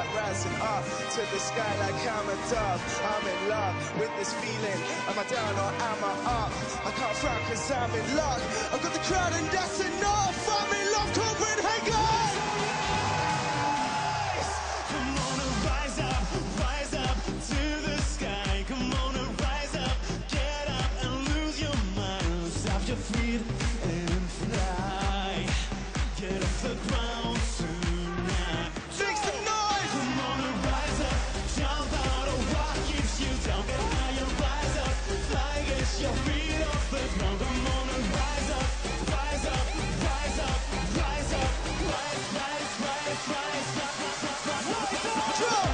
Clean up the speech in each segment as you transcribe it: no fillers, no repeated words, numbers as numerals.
like rising up to the sky like I'm a dove. I'm in love with this feeling. Am I down or am I up? I can't frown cause I'm in luck. I've got the crowd and that's enough. I'm in love, Copenhagen! Come on and rise up to the sky. Come on and rise up, get up and lose your mind. Stop your feet and fly. Get off the ground tonight. Make some noise! Come on and rise up, jump out of what keeps you down. Get high and rise up, fly, get your feet off the ground. Come on and rise up, rise up, rise up, rise up, rise, rise, rise, rise, rise, rise, rise, rise. Jump!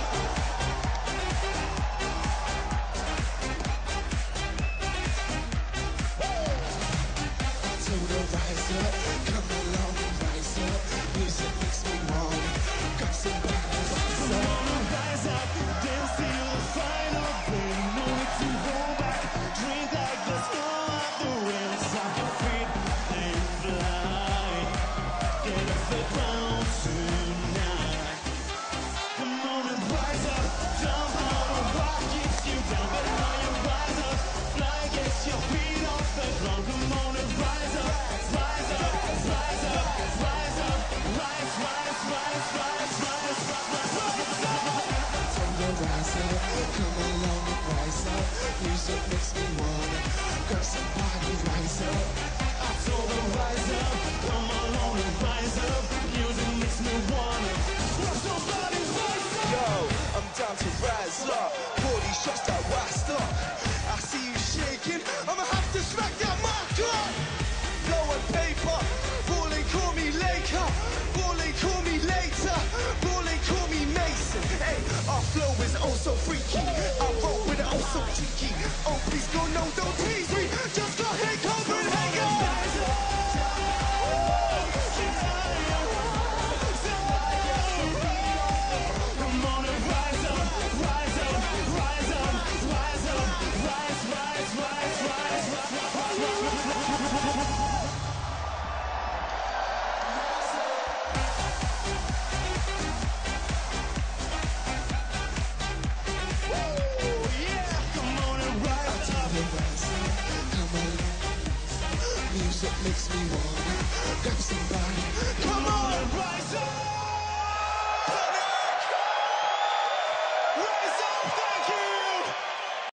To the rise up, come along and rise up. Music makes me want. Got somebody rise Come up. on and rise up, dance till the final break. No need to hold back, drink like the snow out the wind. Stop your feet and fly. Get off the ground tonight. Come on and rise up, jump out of what keeps you down. Get high and rise up, fly, get your feet off the ground. Come on and rise up, rise up, rise up, rise up, rise, rise, rise, rise, rise, rise, rise, rise. To the rise up, come along and rise up. Music makes me wanna. Grab somebody rise up. I told them rise up, come along and rise up. Music makes me wanna. Grab somebody rise up. Yo, I'm down to rise up. Pour these shots that washed up. I see you shaking, I'ma have to smack that mark up. Blowing paper, balling, call me Laker. Balling, call me later. Balling, call me Mason. Hey, our flow is oh so freaky. I roll with it oh so cheeky. Oh please go, no, don't tease me. Just go hit Copenhagen. Come on and rise up, rise up, rise up, rise up, rise, rise, rise, rise, rise. Come on and rise To up. the rise up, come along. Music makes me wanna.